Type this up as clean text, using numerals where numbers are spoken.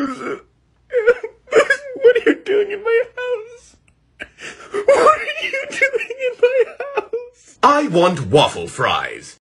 What are you doing in my house? What are you doing in my house? I want waffle fries.